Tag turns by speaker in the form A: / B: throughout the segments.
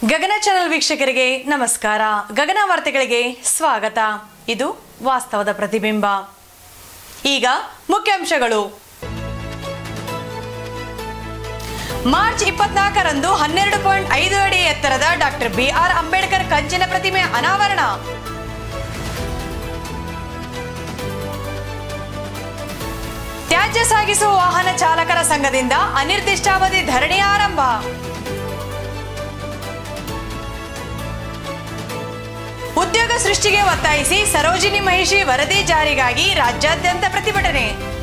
A: ಗಗನ channel ವೀಕ್ಷಕರಿಗೆ ನಮಸ್ಕಾರ. ಗಗನ ವಾರ್ತೆಗಳಿಗೆ ಸ್ವಾಗತ. ಇದು ವಾಸ್ತವದ ಪ್ರತಿಬಿಂಬ. ಈಗ ಮುಖ್ಯಾಂಶಗಳು. ಮಾರ್ಚ್ 24ರಂದು 12.5 ಅಡಿ ಎತ್ತರದ ಡಾಕ್ಟರ್ BR ಅಂಬೇಡ್ಕರ್ ಕಂಚಿನ ಪ್ರತಿಮೆ ಅನಾವರಣ. ತ್ಯಾಜ್ಯ ಸಾಗಿಸುವ ವಾಹನ ಚಾಲಕರ ಸಂಘದಿಂದ ಅನಿರ್ದಿಷ್ಟಾವಧಿ ಧರಣಿ ಆರಂಭ. ಉದ್ಯೋಗ ಸೃಷ್ಟಿಗೆ ಒತ್ತಾಯಿಸಿ ಸರೋಜಿನಿ ಮಹಿಷಿ ವರದಿ ಜಾರಿಗಾಗಿ ರಾಜ್ಯಾದ್ಯಂತ ಪ್ರತಿಭಟನೆ.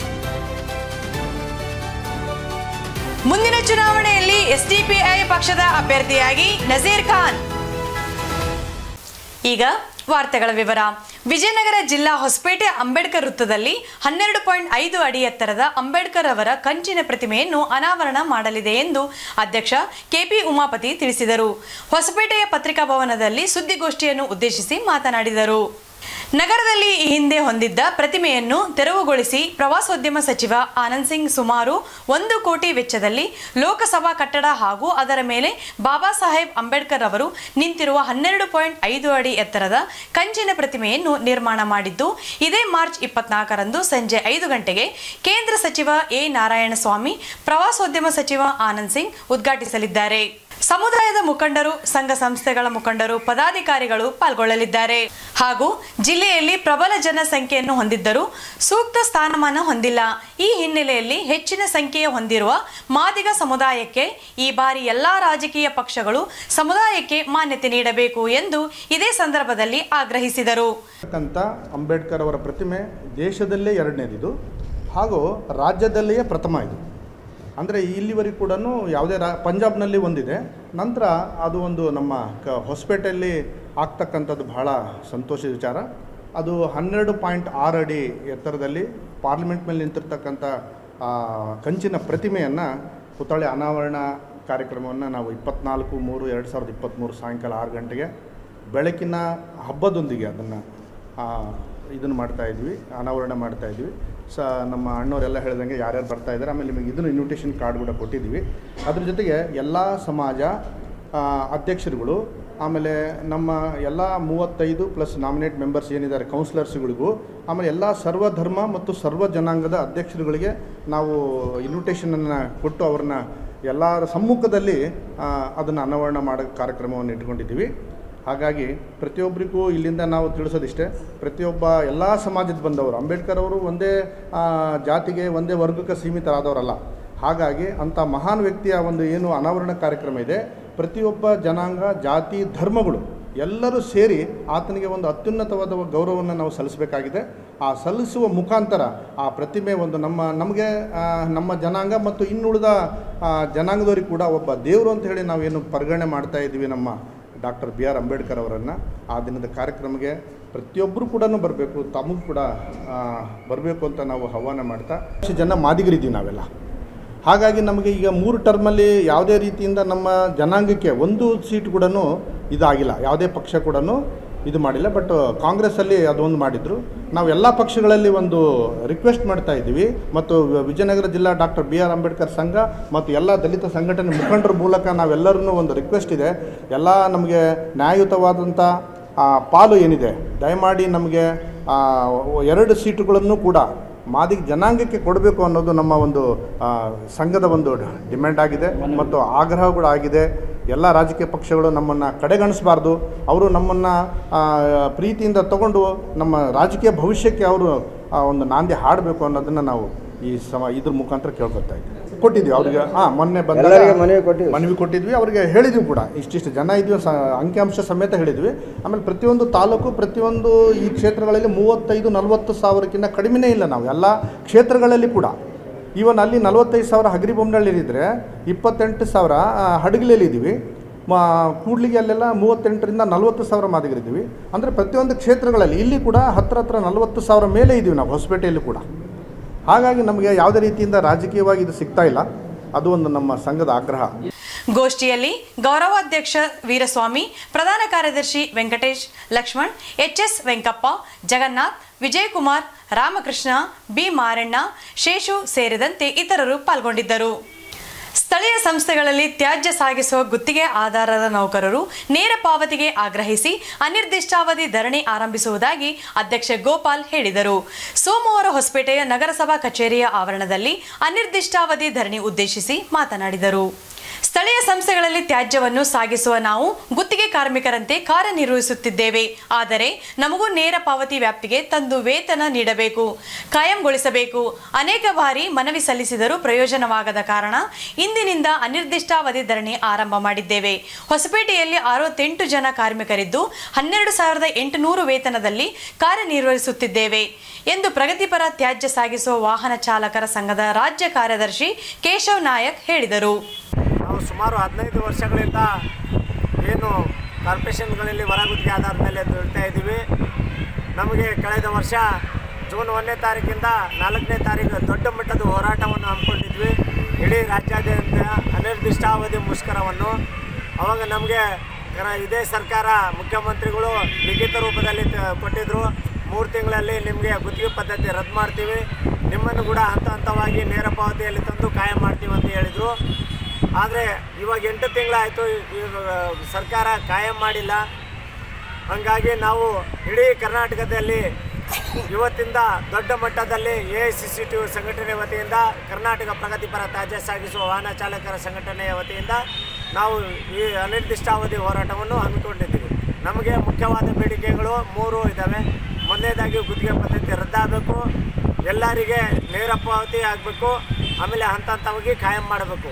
A: ಮುಂದಿನ ಚುನಾವಣೆಯಲ್ಲಿ SDPI ಪಕ್ಷದ ಅಭ್ಯರ್ಥಿಯಾಗಿ ನಜೀರ್ ಖಾನ್. ಈಗ ವಾರ್ತೆಗಳ ವಿವರ. ವಿಜಯನಗರ ಜಿಲ್ಲಾ ಹೊಸಪೇಟೆ ಅಂಬೇಡ್ಕರ್ ವೃತ್ತದಲ್ಲಿ 12.5 ಅಡಿ ಎತ್ತರದ ಅಂಬೇಡ್ಕರ್ ಅವರ ಕಂಚಿನ ಪ್ರತಿಮೆಯನ್ನು ಅನಾವರಣ ಮಾಡಲಿದೆ ಎಂದು ಅಧ್ಯಕ್ಷ KP ಉಮಾಪತಿ ತಿಳಿಸಿದರು. ಹೊಸಪೇಟೆಯ ಪತ್ರಿಕಾ ಭವನದಲ್ಲಿ ಸುದ್ದಿಗೋಷ್ಠಿಯನ್ನು ಉದ್ದೇಶಿಸಿ ಮಾತನಾಡಿದರು. ನಗರದಲ್ಲಿ ಈ ಹಿಂದೆ ಹೊಂದಿದ್ದ ಪ್ರತಿಮೆಯನ್ನು ತೆರವುಗೊಳಿಸಿ ಪ್ರವಾಸೋದ್ಯಮ ಸಚಿವ ಆನಂದ್ ಸಿಂಗ್ ಸುಮಾರು 1 ಕೋಟಿ ವೆಚ್ಚದಲ್ಲಿ ಲೋಕಸಭಾ ಕಟ್ಟಡ ಹಾಗೂ ಅದರ ಮೇಲೆ ಬಾಬಾ ಸಾಹೇಬ್ ಅಂಬೇಡ್ಕರ್ ಅವರು ನಿಂತಿರುವ 12.5 ಅಡಿ ಎತ್ತರದ ಕಂಚಿನ ಪ್ರತಿಮೆಯನ್ನು ನಿರ್ಮಾಣ ಮಾಡಿದ್ದು, ಇದೇ ಮಾರ್ಚ್ 24ರಂದು ಸಂಜೆ 5 ಗಂಟೆಗೆ ಕೇಂದ್ರ ಸಚಿವ ನಾರಾಯಣಸ್ವಾಮಿ, ಪ್ರವಾಸೋದ್ಯಮ ಸಚಿವ ಆನಂದ್ ಸಿಂಗ್ ಉದ್ಘಾಟಿಸಲಿದ್ದಾರೆ. ಸಮುದಾಯದ ಮುಖಂಡರು, ಸಂಘ ಸಂಸ್ಥೆಗಳ ಮುಖಂಡರು, ಪದಾಧಿಕಾರಿಗಳು ಪಾಲ್ಗೊಳ್ಳಲಿದ್ದಾರೆ. ಹಾಗೂ ಜಿಲ್ಲೆಯಲ್ಲಿ ಪ್ರಬಲ ಜನಸಂಖ್ಯೆಯನ್ನು ಹೊಂದಿದ್ದರೂ ಸೂಕ್ತ ಸ್ಥಾನಮಾನ ಹೊಂದಿಲ್ಲ. ಈ ಹಿನ್ನೆಲೆಯಲ್ಲಿ ಹೆಚ್ಚಿನ ಸಂಖ್ಯೆಯ ಹೊಂದಿರುವ ಮಾದಿಗ ಸಮುದಾಯಕ್ಕೆ ಈ ಬಾರಿ ಎಲ್ಲಾ ರಾಜಕೀಯ ಪಕ್ಷಗಳು ಸಮುದಾಯಕ್ಕೆ ಮಾನ್ಯತೆ ನೀಡಬೇಕು ಎಂದು ಇದೇ ಸಂದರ್ಭದಲ್ಲಿ ಆಗ್ರಹಿಸಿದರು.
B: ಅಂಬೇಡ್ಕರ್ ಅವರ ಪ್ರತಿಮೆ ದೇಶದಲ್ಲೇ ಎರಡನೇದಿದು ಹಾಗೂ ರಾಜ್ಯದಲ್ಲಿಯೇ ಪ್ರಥಮ ಇದು. ಅಂದರೆ ಇಲ್ಲಿವರೆಗೂ ಕೂಡ ಯಾವುದೇ ಪಂಜಾಬ್ನಲ್ಲಿ ಒಂದಿದೆ, ನಂತರ ಅದು ಒಂದು ನಮ್ಮ ಹೊಸಪೇಟೆಯಲ್ಲಿ ಆಗ್ತಕ್ಕಂಥದ್ದು ಬಹಳ ಸಂತೋಷದ ವಿಚಾರ. ಅದು 12.6 ಅಡಿ ಎತ್ತರದಲ್ಲಿ ಪಾರ್ಲಿಮೆಂಟ್ ಮೇಲೆ ನಿಂತಿರ್ತಕ್ಕಂಥ ಕಂಚಿನ ಪ್ರತಿಮೆಯನ್ನು ಪುತ್ಥಳಿ ಅನಾವರಣ ಕಾರ್ಯಕ್ರಮವನ್ನು ನಾವು 24/3/2023 ಸಾಯಂಕಾಲ 6 ಗಂಟೆಗೆ ಬೆಳಕಿನ ಹಬ್ಬದೊಂದಿಗೆ ಇದನ್ನು ಮಾಡ್ತಾಯಿದ್ವಿ, ಅನಾವರಣ ಮಾಡ್ತಾಯಿದ್ವಿ. ನಮ್ಮ ಅಣ್ಣವರೆಲ್ಲ ಹೇಳ್ದಂಗೆ ಯಾರ್ಯಾರು ಬರ್ತಾಯಿದ್ದಾರೆ. ಆಮೇಲೆ ನಿಮಗೆ ಇದನ್ನು ಇನ್ವಿಟೇಷನ್ ಕಾರ್ಡ್ ಕೂಡ ಕೊಟ್ಟಿದ್ದೀವಿ. ಅದ್ರ ಜೊತೆಗೆ ಎಲ್ಲ ಸಮಾಜ ಅಧ್ಯಕ್ಷರುಗಳು, ಆಮೇಲೆ ನಮ್ಮ ಎಲ್ಲ 35 ಪ್ಲಸ್ ನಾಮಿನೇಟ್ ಮೆಂಬರ್ಸ್ ಏನಿದ್ದಾರೆ ಕೌನ್ಸಿಲರ್ಸ್ಗಳಿಗೂ, ಆಮೇಲೆ ಎಲ್ಲ ಸರ್ವಧರ್ಮ ಮತ್ತು ಸರ್ವ ಜನಾಂಗದ ಅಧ್ಯಕ್ಷರುಗಳಿಗೆ ನಾವು ಇನ್ವಿಟೇಷನನ್ನು ಕೊಟ್ಟು ಅವ್ರನ್ನ ಎಲ್ಲರ ಸಮ್ಮುಖದಲ್ಲಿ ಅದನ್ನು ಅನಾವರಣ ಮಾಡೋ ಕಾರ್ಯಕ್ರಮವನ್ನು ಇಟ್ಕೊಂಡಿದ್ದೀವಿ. ಹಾಗಾಗಿ ಪ್ರತಿಯೊಬ್ಬರಿಗೂ ಇಲ್ಲಿಂದ ನಾವು ತಿಳಿಸೋದಿಷ್ಟೇ, ಪ್ರತಿಯೊಬ್ಬ ಎಲ್ಲ ಸಮಾಜದ ಬಂದವರು ಅಂಬೇಡ್ಕರ್ ಅವರು ಒಂದೇ ಜಾತಿಗೆ ಒಂದೇ ವರ್ಗಕ್ಕೆ ಸೀಮಿತರಾದವರಲ್ಲ. ಹಾಗಾಗಿ ಅಂಥ ಮಹಾನ್ ವ್ಯಕ್ತಿಯ ಒಂದು ಏನು ಅನಾವರಣ ಕಾರ್ಯಕ್ರಮ ಇದೆ, ಪ್ರತಿಯೊಬ್ಬ ಜನಾಂಗ, ಜಾತಿ, ಧರ್ಮಗಳು ಎಲ್ಲರೂ ಸೇರಿ ಆತನಿಗೆ ಒಂದು ಅತ್ಯುನ್ನತವಾದ ಗೌರವವನ್ನು ನಾವು ಸಲ್ಲಿಸಬೇಕಾಗಿದೆ. ಆ ಸಲ್ಲಿಸುವ ಮುಖಾಂತರ ಆ ಪ್ರತಿಮೆ ಒಂದು ನಮಗೆ ನಮ್ಮ ಜನಾಂಗ ಮತ್ತು ಇನ್ನುಳಿದ ಜನಾಂಗದವರಿಗೆ ಕೂಡ ಒಬ್ಬ ದೇವರು ಅಂತ ಹೇಳಿ ನಾವೇನು ಪರಿಗಣನೆ ಮಾಡ್ತಾ ಇದ್ದೀವಿ ನಮ್ಮ ಡಾಕ್ಟರ್ BR ಅಂಬೇಡ್ಕರ್ ಅವರನ್ನು. ಆ ದಿನದ ಕಾರ್ಯಕ್ರಮಕ್ಕೆ ಪ್ರತಿಯೊಬ್ಬರು ಕೂಡ ಬರಬೇಕು, ತಮಗೂ ಕೂಡ ಬರಬೇಕು ಅಂತ ನಾವು ಆಹ್ವಾನ ಮಾಡ್ತಾ, ಜನ ಮಾದಿಗರಿದ್ದೀವಿ ನಾವೆಲ್ಲ. ಹಾಗಾಗಿ ನಮಗೆ ಈಗ 3 ಟರ್ಮಲ್ಲಿ ಯಾವುದೇ ರೀತಿಯಿಂದ ನಮ್ಮ ಜನಾಂಗಕ್ಕೆ 1 ಸೀಟ್ ಕೂಡ ಇದಾಗಿಲ್ಲ, ಯಾವುದೇ ಪಕ್ಷ ಕೂಡ ಇದು ಮಾಡಿಲ್ಲ. ಬಟ್ ಕಾಂಗ್ರೆಸ್ಸಲ್ಲಿ ಅದೊಂದು ಮಾಡಿದರು. ನಾವು ಎಲ್ಲ ಪಕ್ಷಗಳಲ್ಲಿ ಒಂದು ರಿಕ್ವೆಸ್ಟ್ ಮಾಡ್ತಾ ಇದ್ದೀವಿ ಮತ್ತು ವಿಜಯನಗರ ಜಿಲ್ಲಾ ಡಾಕ್ಟರ್ BR ಅಂಬೇಡ್ಕರ್ ಸಂಘ ಮತ್ತು ಎಲ್ಲ ದಲಿತ ಸಂಘಟನೆ ಮುಖಂಡರ ಮೂಲಕ ನಾವೆಲ್ಲರೂ ಒಂದು ರಿಕ್ವೆಸ್ಟ್ ಇದೆ, ಎಲ್ಲ ನಮಗೆ ನ್ಯಾಯಯುತವಾದಂಥ ಪಾಲು ಏನಿದೆ ದಯಮಾಡಿ ನಮಗೆ 2 ಸೀಟುಗಳನ್ನು ಕೂಡ ಮಾದಿಗ ಜನಾಂಗಕ್ಕೆ ಕೊಡಬೇಕು ಅನ್ನೋದು ನಮ್ಮ ಒಂದು ಸಂಘದ ಒಂದು ಡಿಮ್ಯಾಂಡ್ ಆಗಿದೆ ಮತ್ತು ಆಗ್ರಹ ಕೂಡ ಆಗಿದೆ. ಎಲ್ಲ ರಾಜಕೀಯ ಪಕ್ಷಗಳು ನಮ್ಮನ್ನು ಕಡೆಗಣಿಸಬಾರ್ದು, ಅವರು ನಮ್ಮನ್ನು ಪ್ರೀತಿಯಿಂದ ತಗೊಂಡು ನಮ್ಮ ರಾಜಕೀಯ ಭವಿಷ್ಯಕ್ಕೆ ಅವರು ಒಂದು ನಾಂದಿ ಹಾಡಬೇಕು ಅನ್ನೋದನ್ನು ನಾವು ಇದ್ರ ಮುಖಾಂತರ ಕೇಳ್ಕೊತಾ ಇದ್ದೀವಿ. ಕೊಟ್ಟಿದ್ವಿ ಅವ್ರಿಗೆ, ಮೊನ್ನೆ ಬಂದಾಗ ಮನವಿ ಕೊಟ್ಟಿದ್ವಿ, ಅವ್ರಿಗೆ ಹೇಳಿದ್ವಿ ಕೂಡ ಇಷ್ಟಿಷ್ಟು ಜನ ಇದ್ವಿ, ಅಂಕಿಅಂಶ ಸಮೇತ ಹೇಳಿದ್ವಿ. ಆಮೇಲೆ ಪ್ರತಿಯೊಂದು ತಾಲೂಕು, ಪ್ರತಿಯೊಂದು ಈ ಕ್ಷೇತ್ರಗಳಲ್ಲಿ 35-40 ಸಾವಿರಕ್ಕಿಂತ ಕಡಿಮೆನೇ ಇಲ್ಲ. ನಾವು ಎಲ್ಲ ಕ್ಷೇತ್ರಗಳಲ್ಲಿ ಕೂಡ ಈವನ್ ಅಲ್ಲಿ 45,000 ಹಗರಿಬೊಮ್ಮನಹಳ್ಳಿಲಿದ್ದರೆ 28,000 ಹಡಗಲಿಯಲ್ಲಿದ್ದೀವಿ. ಕೂಡ್ಲಿಗೆ ಅಲ್ಲೆಲ್ಲ 38,000-40,000 ಮಾದಿಗರಿದ್ದೀವಿ. ಅಂದರೆ ಪ್ರತಿಯೊಂದು ಕ್ಷೇತ್ರಗಳಲ್ಲಿ ಇಲ್ಲಿ ಕೂಡ ಹತ್ರ 40,000 ಮೇಲೆ ಇದ್ದೀವಿ ನಾವು ಹೊಸಪೇಟೆಯಲ್ಲಿ ಕೂಡ. ಹಾಗಾಗಿ ನಮಗೆ ಯಾವುದೇ ರೀತಿಯಿಂದ ರಾಜಕೀಯವಾಗಿ ಇದು ಸಿಗ್ತಾ ಇಲ್ಲ, ಅದು ಒಂದು ನಮ್ಮ ಸಂಘದ ಆಗ್ರಹ.
A: ಗೋಷ್ಠಿಯಲ್ಲಿ ಗೌರವಾಧ್ಯಕ್ಷ ವೀರಸ್ವಾಮಿ, ಪ್ರಧಾನ ಕಾರ್ಯದರ್ಶಿ ವೆಂಕಟೇಶ್, ಲಕ್ಷ್ಮಣ್, HS ವೆಂಕಪ್ಪ, ಜಗನ್ನಾಥ್, ವಿಜಯಕುಮಾರ್, ರಾಮಕೃಷ್ಣ, B ಮಾರಣ್ಣ, ಶೇಷು ಸೇರಿದಂತೆ ಇತರರು ಪಾಲ್ಗೊಂಡಿದ್ದರು. ಸ್ಥಳೀಯ ಸಂಸ್ಥೆಗಳಲ್ಲಿ ತ್ಯಾಜ್ಯ ಸಾಗಿಸುವ ಗುತ್ತಿಗೆ ಆಧಾರದ ನೌಕರರು ನೇರ ಪಾವತಿಗೆ ಆಗ್ರಹಿಸಿ ಅನಿರ್ದಿಷ್ಟಾವಧಿ ಧರಣಿ ಆರಂಭಿಸುವುದಾಗಿ ಅಧ್ಯಕ್ಷ ಗೋಪಾಲ್ ಹೇಳಿದರು. ಸೋಮವಾರ ಹೊಸಪೇಟೆಯ ನಗರಸಭಾ ಕಚೇರಿಯ ಆವರಣದಲ್ಲಿ ಅನಿರ್ದಿಷ್ಟಾವಧಿ ಧರಣಿ ಉದ್ದೇಶಿಸಿ ಮಾತನಾಡಿದರು. ಸ್ಥಳೀಯ ಸಂಸ್ಥೆಗಳಲ್ಲಿ ತ್ಯಾಜ್ಯವನ್ನು ಸಾಗಿಸುವ ನಾವು ಗುತ್ತಿಗೆ ಕಾರ್ಮಿಕರಂತೆ ಕಾರ್ಯನಿರ್ವಹಿಸುತ್ತಿದ್ದೇವೆ. ಆದರೆ ನಮಗೂ ನೇರ ಪಾವತಿ ವ್ಯಾಪ್ತಿಗೆ ತಂದು ವೇತನ ನೀಡಬೇಕು, ಕಾಯಂಗೊಳಿಸಬೇಕು. ಅನೇಕ ಬಾರಿ ಮನವಿ ಸಲ್ಲಿಸಿದರೂ ಪ್ರಯೋಜನವಾಗದ ಕಾರಣ ಇಂದಿನಿಂದ ಅನಿರ್ದಿಷ್ಟಾವಧಿ ಧರಣಿ ಆರಂಭ ಮಾಡಿದ್ದೇವೆ. ಹೊಸಪೇಟೆಯಲ್ಲಿ 68 ಜನ ಕಾರ್ಮಿಕರಿದ್ದು 12,800 ವೇತನದಲ್ಲಿ ಕಾರ್ಯನಿರ್ವಹಿಸುತ್ತಿದ್ದೇವೆ ಎಂದು ಪ್ರಗತಿಪರ ತ್ಯಾಜ್ಯ ಸಾಗಿಸುವ ವಾಹನ ಚಾಲಕರ ಸಂಘದ ರಾಜ್ಯ ಕಾರ್ಯದರ್ಶಿ ಕೇಶವ್ ನಾಯಕ್ ಹೇಳಿದರು.
C: ನಾವು ಸುಮಾರು 15 ವರ್ಷಗಳಿಂದ ಏನು ಕಾರ್ಪೊರೇಷನ್ಗಳಲ್ಲಿ ಹೊರಗುತ್ತಿಗೆ ಆಧಾರದ ಮೇಲೆ ದುಡಿತಾ ಇದ್ದೀವಿ. ನಮಗೆ ಕಳೆದ ವರ್ಷ ಜೂನ್ 1ನೇ ತಾರೀಕಿಂದ 4ನೇ ತಾರೀಕು ದೊಡ್ಡ ಮಟ್ಟದ ಹೋರಾಟವನ್ನು ಹಮ್ಮಿಕೊಂಡಿದ್ವಿ. ಇಡೀ ರಾಜ್ಯಾದ್ಯಂತ ಅನಿರ್ದಿಷ್ಟಾವಧಿ ಮುಷ್ಕರವನ್ನು. ಅವಾಗ ನಮಗೆ ಇದೇ ಸರ್ಕಾರ ಮುಖ್ಯಮಂತ್ರಿಗಳು ಲಿಖಿತ ರೂಪದಲ್ಲಿ ಕೊಟ್ಟಿದ್ದರು. 3 ತಿಂಗಳಲ್ಲಿ ನಿಮಗೆ ಗುತ್ತಿಗೆ ಪದ್ಧತಿ ರದ್ದು ಮಾಡ್ತೀವಿ, ನಿಮ್ಮನ್ನು ಕೂಡ ಹಂತ ಹಂತವಾಗಿ ನೇರ ಪಾವತಿಯಲ್ಲಿ ತಂದು ಕಾಯಂ ಮಾಡ್ತೀವಿ ಅಂತ ಹೇಳಿದರು. ಆದರೆ ಇವಾಗ 8 ತಿಂಗಳಾಯಿತು, ಸರ್ಕಾರ ಕಾಯಂ ಮಾಡಿಲ್ಲ. ಹಾಗಾಗಿ ನಾವು ಇಡೀ ಕರ್ನಾಟಕದಲ್ಲಿ ಇವತ್ತಿಂದ ದೊಡ್ಡ ಮಟ್ಟದಲ್ಲಿ AICCTU ಸಂಘಟನೆ ವತಿಯಿಂದ, ಕರ್ನಾಟಕ ಪ್ರಗತಿಪರ ತ್ಯಾಜ್ಯ ಸಾಗಿಸುವ ವಾಹನ ಚಾಲಕರ ಸಂಘಟನೆಯ ವತಿಯಿಂದ ನಾವು ಈ ಅನಿರ್ದಿಷ್ಟಾವಧಿ ಹೋರಾಟವನ್ನು ಹಮ್ಮಿಕೊಂಡಿದ್ದೀವಿ. ನಮಗೆ ಮುಖ್ಯವಾದ ಬೇಡಿಕೆಗಳು 3 ಇದ್ದಾವೆ. ಮೊದಲನೇದಾಗಿ ಗುತ್ತಿಗೆ ಪದ್ಧತಿ ರದ್ದಾಗಬೇಕು, ಎಲ್ಲರಿಗೆ ನೇರ ಪಾವತಿ ಆಗಬೇಕು, ಆಮೇಲೆ ಹಂತ ಹಂತವಾಗಿ ಕಾಯಂ ಮಾಡಬೇಕು.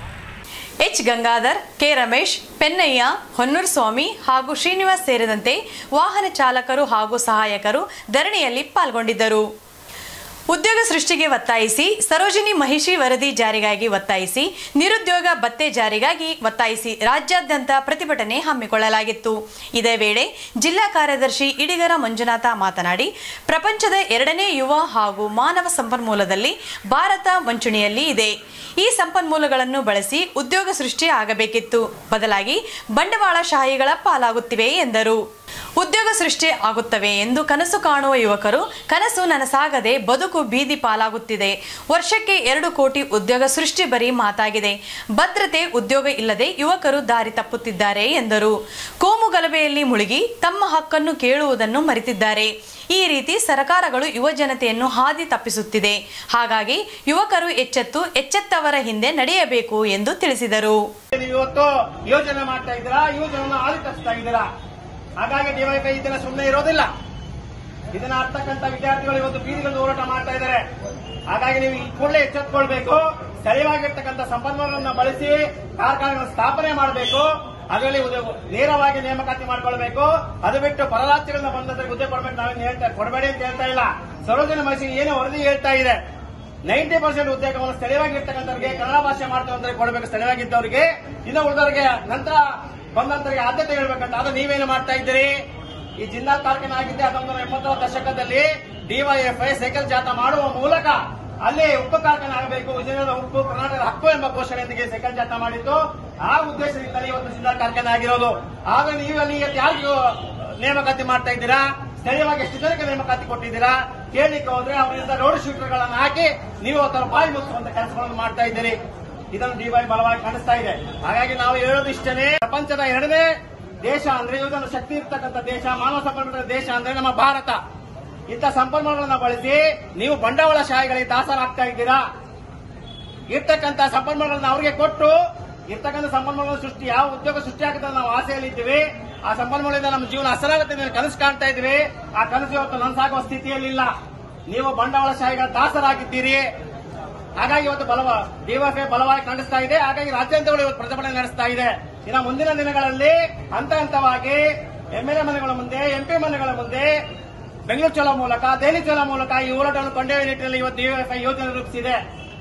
A: ಎಚ್ ಗಂಗಾಧರ್, ಕೆ ರಮೇಶ್, ಪೆನ್ನಯ್ಯ, ಹೊನ್ನೂರು ಸ್ವಾಮಿ ಹಾಗೂ ಶ್ರೀನಿವಾಸ್ ಸೇರಿದಂತೆ ವಾಹನ ಚಾಲಕರು ಹಾಗೂ ಸಹಾಯಕರು ಧರಣಿಯಲ್ಲಿ ಪಾಲ್ಗೊಂಡಿದ್ದರು. ಉದ್ಯೋಗ ಸೃಷ್ಟಿಗೆ ಒತ್ತಾಯಿಸಿ, ಸರೋಜಿನಿ ಮಹಿಷಿ ವರದಿ ಜಾರಿಗಾಗಿ ಒತ್ತಾಯಿಸಿ, ನಿರುದ್ಯೋಗ ಭತ್ಯೆ ಜಾರಿಗಾಗಿ ಒತ್ತಾಯಿಸಿ ರಾಜ್ಯಾದ್ಯಂತ ಪ್ರತಿಭಟನೆ ಹಮ್ಮಿಕೊಳ್ಳಲಾಗಿತ್ತು. ಇದೇ ವೇಳೆ ಜಿಲ್ಲಾ ಕಾರ್ಯದರ್ಶಿ ಇಡಿಗರ ಮಂಜುನಾಥ ಮಾತನಾಡಿ, ಪ್ರಪಂಚದ 2ನೇ ಯುವ ಹಾಗೂ ಮಾನವ ಸಂಪನ್ಮೂಲದಲ್ಲಿ ಭಾರತ ಮುಂಚೂಣಿಯಲ್ಲಿ ಇದೆ. ಈ ಸಂಪನ್ಮೂಲಗಳನ್ನು ಬಳಸಿ ಉದ್ಯೋಗ ಸೃಷ್ಟಿ ಆಗಬೇಕಿತ್ತು, ಬದಲಾಗಿ ಬಂಡವಾಳಶಾಹಿಗಳ ಪಾಲಾಗುತ್ತಿವೆ ಎಂದರು. ಉದ್ಯೋಗ ಸೃಷ್ಟಿ ಆಗುತ್ತವೆ ಎಂದು ಕನಸು ಕಾಣುವ ಯುವಕರು ಕನಸು ನನಸಾಗದೆ ಬದುಕು ಬೀದಿ ಪಾಲಾಗುತ್ತಿದೆ. ವರ್ಷಕ್ಕೆ 2 ಕೋಟಿ ಉದ್ಯೋಗ ಸೃಷ್ಟಿ ಬರೀ ಮಾತಾಗಿದೆ. ಭದ್ರತೆ, ಉದ್ಯೋಗ ಇಲ್ಲದೆ ಯುವಕರು ದಾರಿ ತಪ್ಪುತ್ತಿದ್ದಾರೆ ಎಂದರು. ಕೋಮು ಗಲಭೆಯಲ್ಲಿ ಮುಳುಗಿ ತಮ್ಮ ಹಕ್ಕನ್ನು ಕೇಳುವುದನ್ನು ಮರೆತಿದ್ದಾರೆ. ಈ ರೀತಿ ಸರ್ಕಾರಗಳು ಯುವ ಜನತೆಯನ್ನು ಹಾದಿ ತಪ್ಪಿಸುತ್ತಿದೆ. ಹಾಗಾಗಿ ಯುವಕರು ಎಚ್ಚೆತ್ತವರ ಹಿಂದೆ ನಡೆಯಬೇಕು ಎಂದು ತಿಳಿಸಿದರು.
C: ಇವತ್ತು ಯೋಜನೆ ಮಾಡ್ತಾ ಇದ್ದೀರಾ, ಯೋಜನೆಯನ್ನು ಆಳಿಸ್ತಾ ಇದ್ದೀರಾ. ಹಾಗಾಗಿ ಡಿವೈಫೈ ಇದನ್ನ ಸುಮ್ಮನೆ ಇರೋದಿಲ್ಲ. ಇದನ್ನ ಅರ್ಥಕ್ಕಂತ ವಿದ್ಯಾರ್ಥಿಗಳು ಇವತ್ತು ಬೀದಿಗಳಲ್ಲಿ ಹೋರಾಟ ಮಾಡ್ತಾ ಇದ್ದಾರೆ. ಹಾಗಾಗಿ ನೀವು ಈ ಕೂಡಲೇ ಎಚ್ಚೆತ್ತುಕೊಳ್ಬೇಕು. ಸ್ಥಳೀಯವಾಗಿರ್ತಕ್ಕಂಥ ಸಂಪನ್ಮೂಲಗಳನ್ನು ಬಳಸಿ ಕಾರ್ಖಾನೆಗಳನ್ನು ಸ್ಥಾಪನೆ ಮಾಡಬೇಕು. ಅದರಲ್ಲಿ ನೇರವಾಗಿ ನೇಮಕಾತಿ ಮಾಡ್ಕೊಳ್ಬೇಕು. ಅದು ಬಿಟ್ಟು ಪರರಾಜ್ಯಗಳನ್ನ ಬಂದ್ರೆ ಹುದ್ದೆ ಕೊಡ್ಬೇಕು ನಾವೇನು ಕೊಡಬೇಡಿ ಅಂತ ಹೇಳ್ತಾ ಇಲ್ಲ. ಸರೋಜಿನಿ ಮಹಿಷಿ ಏನು ವರದಿ ಹೇಳ್ತಾ ಇದೆ, 90% ಉದ್ಯೋಗವನ್ನು ಸ್ಥಳೀಯವಾಗಿರ್ತಕ್ಕಂಥವ್ರಿಗೆ, ಕನ್ನಡ ಭಾಷೆ ಮಾಡ್ತಕ್ಕಂಥವ್ರಿಗೆ ಕೊಡಬೇಕು, ಸ್ಥಳೀಯವಾಗಿದ್ದವರಿಗೆ. ಇನ್ನು ಉಳಿದವರಿಗೆ ನಂತರ ಬಂದಂತರಿಗೆ ಆದ್ಯತೆ ಹೇಳ್ಬೇಕಂತ. ಅದು ನೀವೇನು ಮಾಡ್ತಾ ಇದ್ದೀರಿ? ಈ ಜಿಂದಾಲ್ ಕಾರ್ಖಾನೆ ಆಗಿದ್ದೆ 1970ರ ದಶಕದಲ್ಲಿ ಡಿವೈಎಫ್ಐ ಸೈಕಲ್ ಜಾಥಾ ಮಾಡುವ ಮೂಲಕ ಅಲ್ಲಿ ಉಪ್ಪು ಕಾರ್ಖಾನೆ ಆಗಬೇಕು, ವಿಜಯನಗರದ ಉಪ್ಪು ಕರ್ನಾಟಕದ ಹಕ್ಕು ಎಂಬ ಘೋಷಣೆಯೊಂದಿಗೆ ಸೈಕಲ್ ಜಾಥಾ ಮಾಡಿತ್ತು. ಆ ಉದ್ದೇಶದಿಂದ ಇವತ್ತು ಜಿಂದಾಲ್ ಕಾರ್ಖಾನೆ ಆಗಿರೋದು. ಆಗ ನೀವು ಅಲ್ಲಿ ಯಾರಿಗೂ ನೇಮಕಾತಿ ಮಾಡ್ತಾ ಇದ್ದೀರಾ? ಸ್ಥಳೀಯವಾಗಿ ಎಷ್ಟು ಜನಕ್ಕೆ ನೇಮಕಾತಿ ಕೊಟ್ಟಿದ್ದೀರಾ? ಕೇಳಲಿಕ್ಕೆ ಹೋದ್ರೆ ಅವರಿಂದ ರೋಡ್ ಶೂಟರ್ಗಳನ್ನು ಹಾಕಿ ನೀವು ಅದರ ಬಾಯಿ ಮುಚ್ಚುವಂತ ಕೆಲಸಗಳನ್ನು ಮಾಡ್ತಾ ಇದ್ದೀರಿ. ಇದನ್ನು ಡಿವೈ ಬಲವಾಗಿ ಕಾಣಿಸ್ತಾ ಇದೆ. ಹಾಗಾಗಿ ನಾವು ಹೇಳೋದು ಇಷ್ಟನೇ, ಪ್ರಪಂಚದ 2ನೇ ದೇಶ ಅಂದ್ರೆ ಇದನ್ನು ಶಕ್ತಿ ಇರ್ತಕ್ಕಂಥ ದೇಶ, ಮಾನವ ಸಂಪನ್ಮೂಲದ ದೇಶ ಅಂದ್ರೆ ನಮ್ಮ ಭಾರತ. ಇಂಥ ಸಂಪನ್ಮೂಲಗಳನ್ನು ಬಳಸಿ ನೀವು ಬಂಡವಾಳಶಾಹಿಗಳಿಗೆ ದಾಸರಾಗ್ತಾ ಇದ್ದೀರಾ. ಇರ್ತಕ್ಕಂಥ ಸಂಪನ್ಮೂಲಗಳನ್ನು ಅವರಿಗೆ ಕೊಟ್ಟು ಇರ್ತಕ್ಕಂಥ ಸಂಪನ್ಮೂಲ ಸೃಷ್ಟಿ, ಯಾವ ಉದ್ಯೋಗ ಸೃಷ್ಟಿ ಆಗುತ್ತೆ ನಾವು ಆಸೆಯಲ್ಲಿ ಇದ್ದೀವಿ. ಆ ಸಂಪನ್ಮೂಲದಿಂದ ನಮ್ಮ ಜೀವನ ಹಸನಾಗುತ್ತೆ ಕನಸು ಕಾಣ್ತಾ ಇದ್ವಿ. ಆ ಕನಸು ಇವತ್ತು ನನಸಾಗುವ ಸ್ಥಿತಿಯಲ್ಲಿಲ್ಲ. ನೀವು ಬಂಡವಾಳಶಾಹಿಗಳ ದಾಸರಾಗಿದ್ದೀರಿ. ಹಾಗಾಗಿ ಇವತ್ತು ಡಿವೈಎಫ್ಐ ಬಲವಾಗಿ ಕಾಣಿಸ್ತಾ ಇದೆ. ಹಾಗಾಗಿ ರಾಜ್ಯಾಂತಗಳು ಇವತ್ತು ಪ್ರತಿಭಟನೆ ನಡೆಸ್ತಾ ಇದೆ. ಇನ್ನು ಮುಂದಿನ ದಿನಗಳಲ್ಲಿ ಹಂತ ಹಂತವಾಗಿ MLA ಮನೆಗಳ ಮುಂದೆ, MP ಮನೆಗಳ ಮುಂದೆ, ಬೆಂಗಳೂರು ಚಲೋ ಮೂಲಕ, ದೆಹಲಿ ಚಲೋ ಮೂಲಕ ಈ ಹೋರಾಟವನ್ನು ಕೊಂಡೊಯ್ಯುವ ನಿಟ್ಟಿನಲ್ಲಿ ಇವತ್ತು ಡಿವೈಎಫ್ಐ ಯೋಜನೆ ರೂಪಿಸಿದೆ.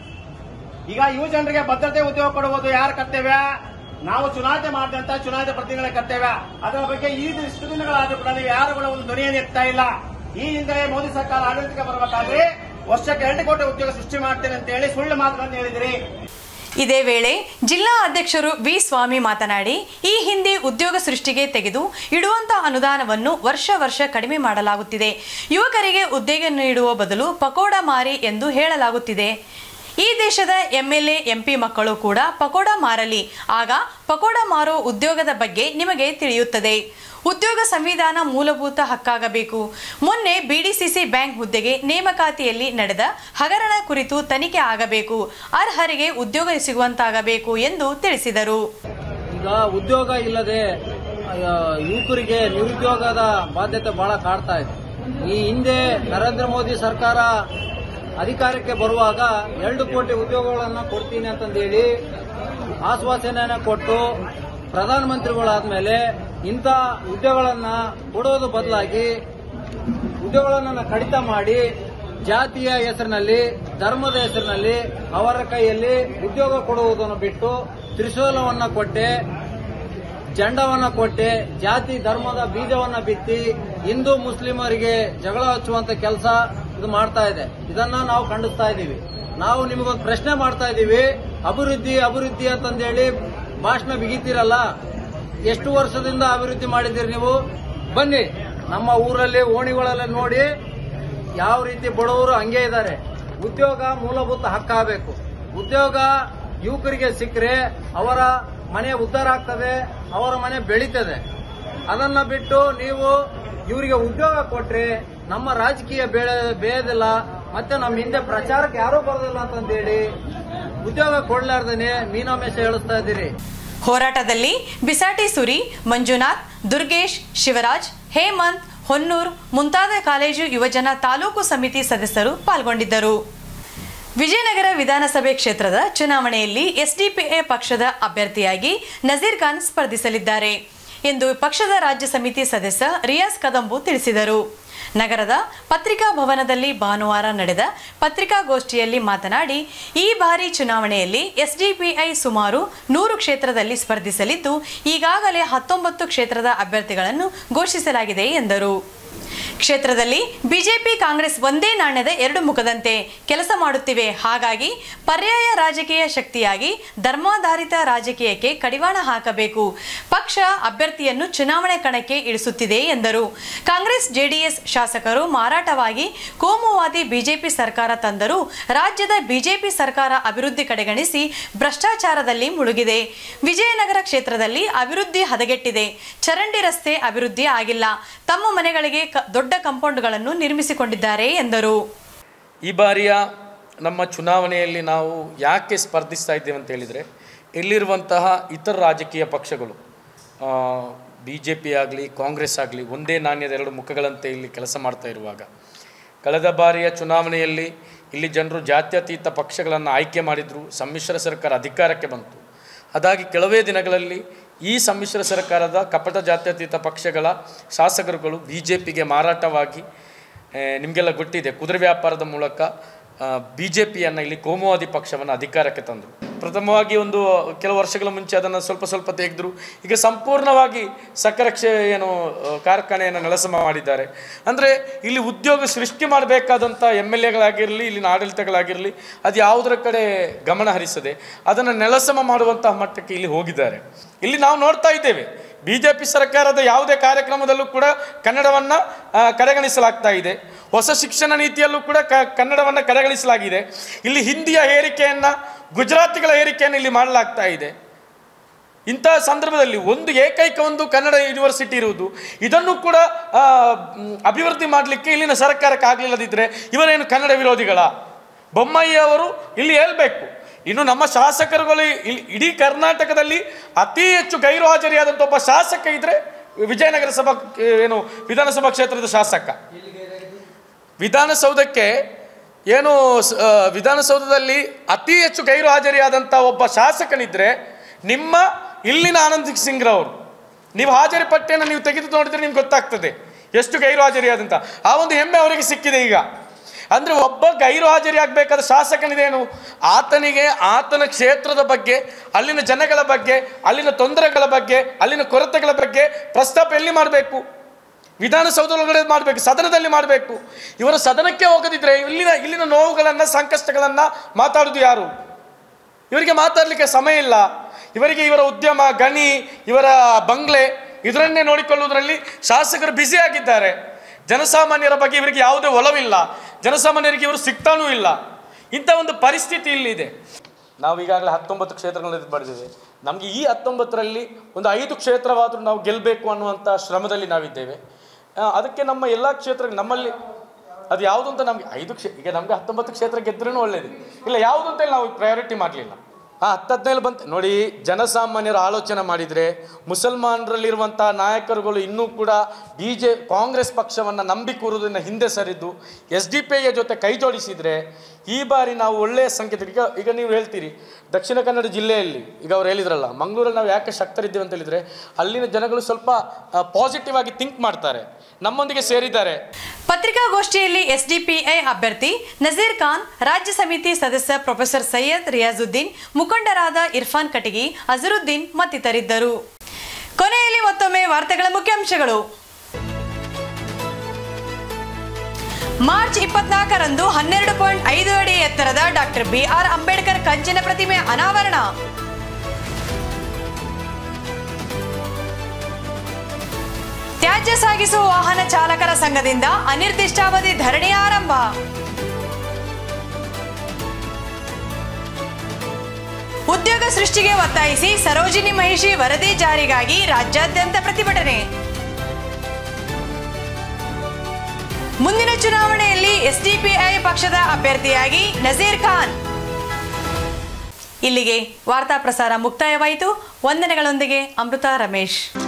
C: ಈಗ ಯುವ ಜನರಿಗೆ ಭದ್ರತೆ, ಉದ್ಯೋಗ ಕೊಡುವುದು ಯಾರ ಕರ್ತವ್ಯ? ನಾವು ಚುನಾವಣೆ ಮಾಡಿದಂತ ಚುನಾಯಿತ ಪ್ರತಿನಿಧಿಗಳ ಕರ್ತವ್ಯ. ಅದರ ಬಗ್ಗೆ ಇಷ್ಟು ದಿನಗಳಾದ್ರೂ ಕೂಡ ನೀವು ಯಾರು ಕೂಡ ಒಂದು ಧ್ವನಿಯನ್ನು ಎತ್ತಾ ಇಲ್ಲ. ಈ ಹಿಂದೆ ಮೋದಿ ಸರ್ಕಾರ ಆಡಳಿತಕ್ಕೆ ಬರಬೇಕಾದ್ರೆ ವರ್ಷಕ್ಕೆ 2 ಕೋಟಿ ಉದ್ಯೋಗ ಸೃಷ್ಟಿ ಮಾಡ್ತೇನೆ ಅಂತ ಹೇಳಿ ಸುಳ್ಳು ಮಾತುಗಳನ್ನು ಹೇಳಿದಿರಿ.
A: ಇದೇ ವೇಳೆ ಜಿಲ್ಲಾ ಅಧ್ಯಕ್ಷರು ವಿ ಸ್ವಾಮಿ ಮಾತನಾಡಿ, ಈ ಹಿಂದೆ ಉದ್ಯೋಗ ಸೃಷ್ಟಿಗೆ ತೆಗೆದು ಇಡುವಂತಹ ಅನುದಾನವನ್ನು ವರ್ಷ ಕಡಿಮೆ ಮಾಡಲಾಗುತ್ತಿದೆ. ಯುವಕರಿಗೆ ಉದ್ಯೋಗ ನೀಡುವ ಬದಲು ಪಕೋಡ ಮಾರಿ ಎಂದು ಹೇಳಲಾಗುತ್ತಿದೆ. ಈ ದೇಶದ MLA MP ಮಕ್ಕಳು ಕೂಡ ಪಕೋಡ ಮಾರಲಿ, ಆಗ ಪಕೋಡ ಮಾರೋ ಉದ್ಯೋಗದ ಬಗ್ಗೆ ನಿಮಗೆ ತಿಳಿಯುತ್ತದೆ. ಉದ್ಯೋಗ ಸಂವಿಧಾನ ಮೂಲಭೂತ ಹಕ್ಕಾಗಬೇಕು. ಮೊನ್ನೆ BDCC ಬ್ಯಾಂಕ್ ಹುದ್ದೆಗೆ ನೇಮಕಾತಿಯಲ್ಲಿ ನಡೆದ ಹಗರಣ ಕುರಿತು ತನಿಖೆ ಆಗಬೇಕು. ಅರ್ಹರಿಗೆ ಉದ್ಯೋಗ ಸಿಗುವಂತಾಗಬೇಕು ಎಂದು ತಿಳಿಸಿದರು.
D: ಈಗ ಉದ್ಯೋಗ ಇಲ್ಲದೆ ಯುವಕರಿಗೆ ನಿರುದ್ಯೋಗದ ಬಾಧ್ಯತೆ ಬಹಳ ಕಾಡ್ತಾ ಇದೆ. ಈ ಹಿಂದೆ ನರೇಂದ್ರ ಮೋದಿ ಸರ್ಕಾರ ಅಧಿಕಾರಕ್ಕೆ ಬರುವಾಗ 2 ಕೋಟಿ ಉದ್ಯೋಗಗಳನ್ನು ಕೊಡ್ತೀನಿ ಅಂತಂದೇಳಿ ಆಶ್ವಾಸನೆಯನ್ನು ಕೊಟ್ಟು ಪ್ರಧಾನಮಂತ್ರಿಗಳಾದ್ಮೇಲೆ ಇಂಥ ಉದ್ಯೋಗಗಳನ್ನ ಕೊಡೋದು ಬದಲಾಗಿ ಉದ್ಯೋಗಗಳನ್ನು ಕಡಿತ ಮಾಡಿ ಜಾತಿಯ ಹೆಸರಿನಲ್ಲಿ, ಧರ್ಮದ ಹೆಸರಿನಲ್ಲಿ ಅವರ ಕೈಯಲ್ಲಿ ಉದ್ಯೋಗ ಕೊಡುವುದನ್ನು ಬಿಟ್ಟು ತ್ರಿಶೂಲವನ್ನ ಕೊಟ್ಟೆ, ಜೆಂಡವನ್ನ ಕೊಟ್ಟೆ, ಜಾತಿ ಧರ್ಮದ ಬೀಜವನ್ನ ಬಿತ್ತಿ ಹಿಂದೂ ಮುಸ್ಲಿಮರಿಗೆ ಜಗಳ ಹಚ್ಚುವಂತ ಕೆಲಸ ಇದು ಮಾಡ್ತಾ ಇದೆ. ಇದನ್ನ ನಾವು ಖಂಡಿಸ್ತಾ ಇದ್ದೀವಿ. ನಾವು ನಿಮಗೊಂದು ಪ್ರಶ್ನೆ ಮಾಡ್ತಾ ಇದ್ದೀವಿ. ಅಭಿವೃದ್ಧಿ ಅಂತಂದೇಳಿ ಭಾಷಣ ಬಿಗಿತೀರಲ್ಲ, ಎಷ್ಟು ವರ್ಷದಿಂದ ಅಭಿವೃದ್ಧಿ ಮಾಡಿದ್ದೀರಿ ನೀವು? ಬನ್ನಿ ನಮ್ಮ ಊರಲ್ಲಿ ಓಣಿಗಳಲ್ಲಿ ನೋಡಿ ಯಾವ ರೀತಿ ಬಡವರು ಹಂಗೆ ಇದ್ದಾರೆ. ಉದ್ಯೋಗ ಮೂಲಭೂತ ಹಕ್ಕಾಗಬೇಕು. ಉದ್ಯೋಗ ಯುವಕರಿಗೆ ಸಿಕ್ಕರೆ ಅವರ ಮನೆ ಉದ್ಧಾರ ಆಗ್ತದೆ, ಅವರ ಮನೆ ಬೆಳೀತದೆ. ಅದನ್ನ ಬಿಟ್ಟು ನೀವು ಇವರಿಗೆ ಉದ್ಯೋಗ ಕೊಟ್ರೆ ನಮ್ಮ ರಾಜಕೀಯ ಬೇಯೋದಿಲ್ಲ, ಮತ್ತೆ ನಮ್ಮ ಹಿಂದೆ ಪ್ರಚಾರಕ್ಕೆ ಯಾರೂ ಬರೋದಿಲ್ಲ ಅಂತಂದೇಳಿ ಉದ್ಯೋಗ ಕೊಡ್ಲಾರ್ದೇನೆ ಮೀನಾಮೇಷ ಹೇಳಿಸ್ತಾ ಇದ್ದೀರಿ.
A: ಹೋರಾಟದಲ್ಲಿ ಬಿಸಾಟಿ ಸುರಿ, ಮಂಜುನಾಥ್, ದುರ್ಗೇಶ್, ಶಿವರಾಜ್, ಹೇಮಂತ್, ಹೊನ್ನೂರ್ ಮುಂತಾದ ಕಾಲೇಜು ಯುವಜನ ತಾಲೂಕು ಸಮಿತಿ ಸದಸ್ಯರು ಪಾಲ್ಗೊಂಡಿದ್ದರು. ವಿಜಯನಗರ ವಿಧಾನಸಭೆ ಕ್ಷೇತ್ರದ ಚುನಾವಣೆಯಲ್ಲಿ SDPI ಪಕ್ಷದ ಅಭ್ಯರ್ಥಿಯಾಗಿ ನಜೀರ್ ಖಾನ್ ಸ್ಪರ್ಧಿಸಲಿದ್ದಾರೆ ಎಂದು ಪಕ್ಷದ ರಾಜ್ಯ ಸಮಿತಿ ಸದಸ್ಯ ರಿಯಾಜ್ ಕದಂಬು ತಿಳಿಸಿದರು. ನಗರದ ಪತ್ರಿಕಾ ಭವನದಲ್ಲಿ ಭಾನುವಾರ ನಡೆದ ಪತ್ರಿಕಾಗೋಷ್ಠಿಯಲ್ಲಿ ಮಾತನಾಡಿ, ಈ ಬಾರಿ ಚುನಾವಣೆಯಲ್ಲಿ SDPI ಸುಮಾರು 100 ಕ್ಷೇತ್ರದಲ್ಲಿ ಸ್ಪರ್ಧಿಸಲಿದ್ದು ಈಗಾಗಲೇ 19 ಕ್ಷೇತ್ರದ ಅಭ್ಯರ್ಥಿಗಳನ್ನು ಘೋಷಿಸಲಾಗಿದೆ ಎಂದರು. ಕ್ಷೇತ್ರದಲ್ಲಿ ಬಿಜೆಪಿ ಕಾಂಗ್ರೆಸ್ ಒಂದೇ ನಾಣ್ಯದ 2 ಮುಖದಂತೆ ಕೆಲಸ ಮಾಡುತ್ತಿವೆ. ಹಾಗಾಗಿ ಪರ್ಯಾಯ ರಾಜಕೀಯ ಶಕ್ತಿಯಾಗಿ ಧರ್ಮಾಧಾರಿತ ರಾಜಕೀಯಕ್ಕೆ ಕಡಿವಾಣ ಹಾಕಬೇಕು. ಪಕ್ಷ ಅಭ್ಯರ್ಥಿಯನ್ನು ಚುನಾವಣೆ ಕಣಕ್ಕೆ ಇಳಿಸುತ್ತಿದೆ ಎಂದರು. ಕಾಂಗ್ರೆಸ್ JDS ಶಾಸಕರು ಮಾರಾಟವಾಗಿ ಕೋಮುವಾದಿ ಬಿಜೆಪಿ ಸರ್ಕಾರ ತಂದರೂ ರಾಜ್ಯದ ಬಿಜೆಪಿ ಸರ್ಕಾರ ಅಭಿವೃದ್ಧಿ ಕಡೆಗಣಿಸಿ ಭ್ರಷ್ಟಾಚಾರದಲ್ಲಿ ಮುಳುಗಿದೆ. ವಿಜಯನಗರ ಕ್ಷೇತ್ರದಲ್ಲಿ ಅಭಿವೃದ್ಧಿ ಹದಗೆಟ್ಟಿದೆ. ಚರಂಡಿ ರಸ್ತೆ ಅಭಿವೃದ್ಧಿ ಆಗಿಲ್ಲ. ತಮ್ಮ ಮನೆಗಳಿಗೆ ದೊಡ್ಡ ಕಾಂಪೌಂಡ್ಗಳನ್ನು ನಿರ್ಮಿಸಿಕೊಂಡಿದ್ದಾರೆ ಎಂದರು.
E: ಈ ಬಾರಿಯ ನಮ್ಮ ಚುನಾವಣೆಯಲ್ಲಿ ನಾವು ಯಾಕೆ ಸ್ಪರ್ಧಿಸ್ತಾ ಇದ್ದೇವೆ ಅಂತ ಹೇಳಿದರೆ, ಇಲ್ಲಿರುವಂತಹ ಇತರ ರಾಜಕೀಯ ಪಕ್ಷಗಳು BJP ಆಗಲಿ ಕಾಂಗ್ರೆಸ್ ಆಗಲಿ ಒಂದೇ ನಾಣ್ಯದ 2 ಮುಖಗಳಂತೆ ಇಲ್ಲಿ ಕೆಲಸ ಮಾಡ್ತಾ ಇರುವಾಗ, ಕಳೆದ ಬಾರಿಯ ಚುನಾವಣೆಯಲ್ಲಿ ಇಲ್ಲಿ ಜನರು ಜಾತ್ಯತೀತ ಪಕ್ಷಗಳನ್ನು ಆಯ್ಕೆ ಮಾಡಿದರು. ಸಮ್ಮಿಶ್ರ ಸರ್ಕಾರ ಅಧಿಕಾರಕ್ಕೆ ಬಂತು. ಅದಾಗಿ ಕೆಲವೇ ದಿನಗಳಲ್ಲಿ ಈ ಸಮ್ಮಿಶ್ರ ಸರ್ಕಾರದ ಕಪಟ ಜಾತ್ಯತೀತ ಪಕ್ಷಗಳ ಶಾಸಕರುಗಳು BJPಗೆ ಮಾರಾಟವಾಗಿ, ನಿಮಗೆಲ್ಲ ಗೊತ್ತಿದೆ, ಕುದುರೆ ವ್ಯಾಪಾರದ ಮೂಲಕ BJPಯನ್ನು ಇಲ್ಲಿ ಕೋಮುವಾದಿ ಪಕ್ಷವನ್ನು ಅಧಿಕಾರಕ್ಕೆ ತಂದರು. ಪ್ರಥಮವಾಗಿ ಕೆಲವು ವರ್ಷಗಳ ಮುಂಚೆ ಅದನ್ನು ಸ್ವಲ್ಪ ತೆಗೆದರು. ಈಗ ಸಂಪೂರ್ಣವಾಗಿ ಸಕ್ಕರೆ ಕಾರ್ಖಾನೆಯನ್ನು ನೆಲಸಮ ಮಾಡಿದ್ದಾರೆ. ಅಂದರೆ ಇಲ್ಲಿ ಉದ್ಯೋಗ ಸೃಷ್ಟಿ ಮಾಡಬೇಕಾದಂಥ MLAಗಳಾಗಿರಲಿ, ಇಲ್ಲಿನ ಆಡಳಿತಗಳಾಗಿರಲಿ, ಅದು ಯಾವುದರ ಕಡೆ ಗಮನ ಹರಿಸದೆ ಅದನ್ನು ನೆಲಸಮ ಮಾಡುವಂತಹ ಮಟ್ಟಕ್ಕೆ ಇಲ್ಲಿ ಹೋಗಿದ್ದಾರೆ. ಇಲ್ಲಿ ನಾವು ನೋಡ್ತಾ ಇದ್ದೇವೆ, BJP ಸರ್ಕಾರದ ಯಾವುದೇ ಕಾರ್ಯಕ್ರಮದಲ್ಲೂ ಕೂಡ ಕನ್ನಡವನ್ನು ಕಡೆಗಣಿಸಲಾಗ್ತಾ ಇದೆ. ಹೊಸ ಶಿಕ್ಷಣ ನೀತಿಯಲ್ಲೂ ಕೂಡ ಕನ್ನಡವನ್ನು ಕಡೆಗಣಿಸಲಾಗಿದೆ. ಇಲ್ಲಿ ಹಿಂದಿಯ ಹೇರಿಕೆಯನ್ನು, ಗುಜರಾತಿಗಳ ಹೇರಿಕೆಯನ್ನು ಇಲ್ಲಿ ಮಾಡಲಾಗ್ತಾ ಇದೆ. ಇಂತಹ ಸಂದರ್ಭದಲ್ಲಿ ಏಕೈಕ ಕನ್ನಡ ಯೂನಿವರ್ಸಿಟಿ ಇರುವುದು, ಇದನ್ನು ಕೂಡ ಅಭಿವೃದ್ಧಿ ಮಾಡಲಿಕ್ಕೆ ಇಲ್ಲಿನ ಸರ್ಕಾರಕ್ಕೆ ಆಗಲಿಲ್ಲದಿದ್ದರೆ ಇವರೇನು ಕನ್ನಡ ವಿರೋಧಿಗಳ? ಬೊಮ್ಮಾಯಿ ಅವರು ಇಲ್ಲಿ ಹೇಳಬೇಕು. ಇನ್ನು ನಮ್ಮ ಶಾಸಕರುಗಳು ಇಡೀ ಕರ್ನಾಟಕದಲ್ಲಿ ಅತಿ ಹೆಚ್ಚು ಗೈರು ಹಾಜರಿಯಾದಂಥ ಒಬ್ಬ ಶಾಸಕ ಇದ್ದರೆ ವಿಜಯನಗರ ವಿಧಾನಸಭಾ ಕ್ಷೇತ್ರದ ಶಾಸಕ. ವಿಧಾನಸೌಧದಲ್ಲಿ ಅತಿ ಹೆಚ್ಚು ಗೈರು ಹಾಜರಿಯಾದಂಥ ಒಬ್ಬ ಶಾಸಕನಿದ್ರೆ ನಿಮ್ಮ ಇಲ್ಲಿನ ಆನಂದ್ ಸಿಂಗ್ ರವರು. ನೀವು ಹಾಜರಿ ಪಟ್ಟಿಯನ್ನು ನೀವು ತೆಗೆದು ನೋಡಿದ್ರೆ ನಿಮ್ಗೆ ಗೊತ್ತಾಗ್ತದೆ ಎಷ್ಟು ಗೈರು ಹಾಜರಿಯಾದಂಥ. ಆ ಹೆಮ್ಮೆ ಅವರಿಗೆ ಸಿಕ್ಕಿದೆ ಈಗ. ಅಂದರೆ ಒಬ್ಬ ಗೈರು ಹಾಜರಿ ಆಗಬೇಕಾದ ಶಾಸಕನಿದೇನು, ಆತನಿಗೆ ಆತನ ಕ್ಷೇತ್ರದ ಬಗ್ಗೆ, ಅಲ್ಲಿನ ಜನಗಳ ಬಗ್ಗೆ, ಅಲ್ಲಿನ ತೊಂದರೆಗಳ ಬಗ್ಗೆ, ಅಲ್ಲಿನ ಕೊರತೆಗಳ ಬಗ್ಗೆ ಪ್ರಸ್ತಾಪ ಎಲ್ಲಿ ಮಾಡಬೇಕು? ವಿಧಾನಸೌಧ ಒಳಗಡೆ ಮಾಡಬೇಕು, ಸದನದಲ್ಲಿ ಮಾಡಬೇಕು. ಇವರ ಸದನಕ್ಕೆ ಹೋಗದಿದ್ದರೆ ಇಲ್ಲಿನ ನೋವುಗಳನ್ನು, ಸಂಕಷ್ಟಗಳನ್ನು ಮಾತಾಡೋದು ಯಾರು? ಇವರಿಗೆ ಮಾತಾಡಲಿಕ್ಕೆ ಸಮಯ ಇಲ್ಲ. ಇವರಿಗೆ ಇವರ ಉದ್ಯಮ, ಗಣಿ, ಇವರ ಬಂಗ್ಲೆ ಇದರನ್ನೇ ನೋಡಿಕೊಳ್ಳುವುದರಲ್ಲಿ ಶಾಸಕರು ಬ್ಯುಸಿಯಾಗಿದ್ದಾರೆ. ಜನಸಾಮಾನ್ಯರ ಬಗ್ಗೆ ಇವರಿಗೆ ಯಾವುದೇ ಒಲವಿಲ್ಲ. ಜನಸಾಮಾನ್ಯರಿಗೆ ಇವರು ಸಿಗ್ತಾನೂ ಇಲ್ಲ. ಇಂಥ ಒಂದು ಪರಿಸ್ಥಿತಿ ಇಲ್ಲಿದೆ. ನಾವು ಈಗಾಗಲೇ 19 ಕ್ಷೇತ್ರಗಳಲ್ಲಿ ಬರೆದಿದೆ. ನಮಗೆ ಈ 19ರಲ್ಲಿ ಒಂದು 5 ಕ್ಷೇತ್ರವಾದರೂ ನಾವು ಗೆಲ್ಲಬೇಕು ಅನ್ನುವಂಥ ಶ್ರಮದಲ್ಲಿ ನಾವಿದ್ದೇವೆ. ಅದಕ್ಕೆ ನಮ್ಮ ಎಲ್ಲ ಕ್ಷೇತ್ರ ನಮ್ಮಲ್ಲಿ ಅದು ಯಾವುದು ಅಂತ ನಮಗೆ ಈಗ ನಮಗೆ 19 ಕ್ಷೇತ್ರ ಗೆದ್ರೂ ಒಳ್ಳೇದು, ಇಲ್ಲ ಯಾವುದು ಅಂತೇಳಿ ನಾವು ಪ್ರಯಾರಿಟಿ ಮಾಡಲಿಲ್ಲ. 10-15 ಬಂತು ನೋಡಿ. ಜನಸಾಮಾನ್ಯರು ಆಲೋಚನೆ ಮಾಡಿದರೆ ಮುಸಲ್ಮಾನರಲ್ಲಿರುವಂಥ ನಾಯಕರುಗಳು ಇನ್ನೂ ಕೂಡ ಕಾಂಗ್ರೆಸ್ ಪಕ್ಷವನ್ನು ನಂಬಿ ಕೂರುವುದನ್ನು ಹಿಂದೆ ಸರಿದು SDPI ಜೊತೆ ಕೈ ಜೋಡಿಸಿದರೆ ಈ ಬಾರಿ ನಾವು ಒಳ್ಳೆಯ ಸಂಕೇತ. ಈಗ ನೀವು ಹೇಳ್ತೀರಿ ದಕ್ಷಿಣ ಕನ್ನಡ ಜಿಲ್ಲೆಯಲ್ಲಿ, ಈಗ ಅವ್ರು ಹೇಳಿದ್ರಲ್ಲ, ಮಂಗಳೂರಲ್ಲಿ ನಾವು ಯಾಕೆ ಶಕ್ತರಿದ್ದೇವೆ ಅಂತ ಹೇಳಿದರೆ ಅಲ್ಲಿನ ಜನಗಳು ಸ್ವಲ್ಪ ಪಾಸಿಟಿವ್ ಆಗಿ ಥಿಂಕ್ ಮಾಡ್ತಾರೆ, ನಮ್ಮೊಂದಿಗೆ ಸೇರಿದ್ದಾರೆ.
A: ಪತ್ರಿಕಾಗೋಷ್ಠಿಯಲ್ಲಿ SDPI ಅಭ್ಯರ್ಥಿ ನಜೀರ್ ಖಾನ್, ರಾಜ್ಯ ಸಮಿತಿ ಸದಸ್ಯ ಪ್ರೊಫೆಸರ್ ಸೈಯದ್ ರಿಯಾಜುದ್ದೀನ್, ಮುಖಂಡರಾದ ಇರ್ಫಾನ್ ಕಟಗಿ, ಅಜರುದ್ದೀನ್ ಮತ್ತಿತರಿದ್ದರು. ಕೊನೆಯಲ್ಲಿ ಮತ್ತೊಮ್ಮೆ ವಾರ್ತೆಗಳ ಮುಖ್ಯಾಂಶಗಳು. ಮಾರ್ಚ್ 24ರಂದು 12.5 ಅಡಿ ಎತ್ತರದ ಡಾಕ್ಟರ್ BR ಅಂಬೇಡ್ಕರ್ ಕಂಚಿನ ಪ್ರತಿಮೆ ಅನಾವರಣ. ತ್ಯಾಜ್ಯ ಸಾಗಿಸುವ ವಾಹನ ಚಾಲಕರ ಸಂಘದಿಂದ ಅನಿರ್ದಿಷ್ಟಾವಧಿ ಧರಣಿ ಆರಂಭ. ಉದ್ಯೋಗ ಸೃಷ್ಟಿಗೆ ಒತ್ತಾಯಿಸಿ ಸರೋಜಿನಿ ಮಹಿಷಿ ವರದಿ ಜಾರಿಗಾಗಿ ರಾಜ್ಯಾದ್ಯಂತ ಪ್ರತಿಭಟನೆ. ಮುಂದಿನ ಚುನಾವಣೆಯಲ್ಲಿ SDPI ಪಕ್ಷದ ಅಭ್ಯರ್ಥಿಯಾಗಿ ನಜೀರ್ ಖಾನ್. ಇಲ್ಲಿಗೆ ವಾರ್ತಾ ಪ್ರಸಾರ ಮುಕ್ತಾಯವಾಯಿತು. ವಂದನೆಗಳೊಂದಿಗೆ ಅಮೃತ ರಮೇಶ್.